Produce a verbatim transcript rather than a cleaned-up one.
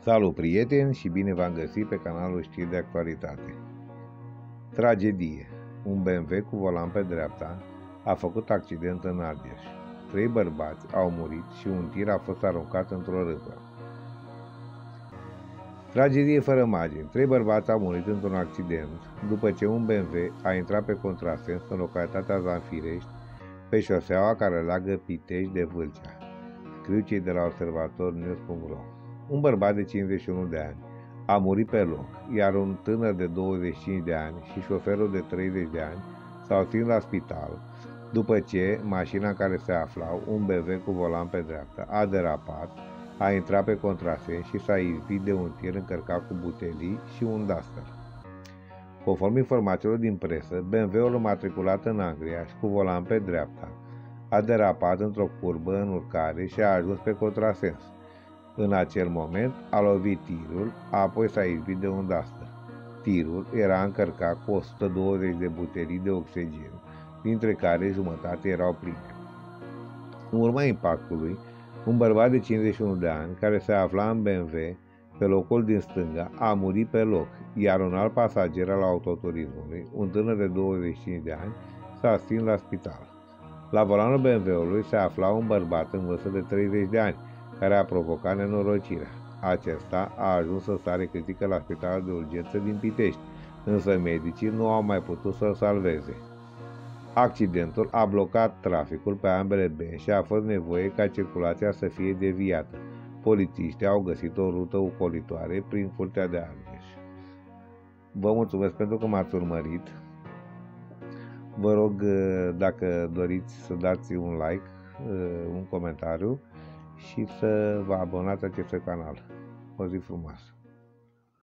Salut, prieteni, și bine v-am găsit pe canalul Știri de Actualitate. Tragedie. Un B M W cu volan pe dreapta a făcut accident în Argeș. Trei bărbați au murit și un tir a fost aruncat într-o râpă. Tragedie fără margini. Trei bărbați au murit într-un accident după ce un B M W a intrat pe contrasens în localitatea Zanfirești, pe șoseaua care leagă Pitești de Vâlcea. Scriu cei de la observator news punct ro. Un bărbat de cincizeci și unu de ani a murit pe loc, iar un tânăr de douăzeci și cinci de ani și șoferul de treizeci de ani s-au ținut la spital după ce mașina în care se aflau, un B M W cu volan pe dreapta, a derapat, a intrat pe contrasens și s-a izbit de un tir încărcat cu butelii și un duster. Conform informațiilor din presă, B M W-ul matriculat în Anglia și cu volan pe dreapta a derapat într-o curbă în urcare și a ajuns pe contrasens. În acel moment a lovit tirul, apoi s-a izbit de un duster. Tirul era încărcat cu o sută douăzeci de butelii de oxigen, dintre care jumătate erau pline. În urma impactului, un bărbat de cincizeci și unu de ani, care se afla în B M W, pe locul din stânga, a murit pe loc, iar un alt pasager al autoturismului, un tânăr de douăzeci și cinci de ani, s-a stins la spital. La volanul B M W-ului se afla un bărbat în vârstă de treizeci de ani, care a provocat nenorocirea. Acesta a ajuns în stare critică la spitalul de urgență din Pitești, însă medicii nu au mai putut să-l salveze. Accidentul a blocat traficul pe ambele benzi și a fost nevoie ca circulația să fie deviată. Polițiștii au găsit o rută ocolitoare prin Curtea de Argeș. Vă mulțumesc pentru că m-ați urmărit. Vă rog, dacă doriți, să dați un like, un comentariu și să vă abonați acestui canal. O zi frumoasă!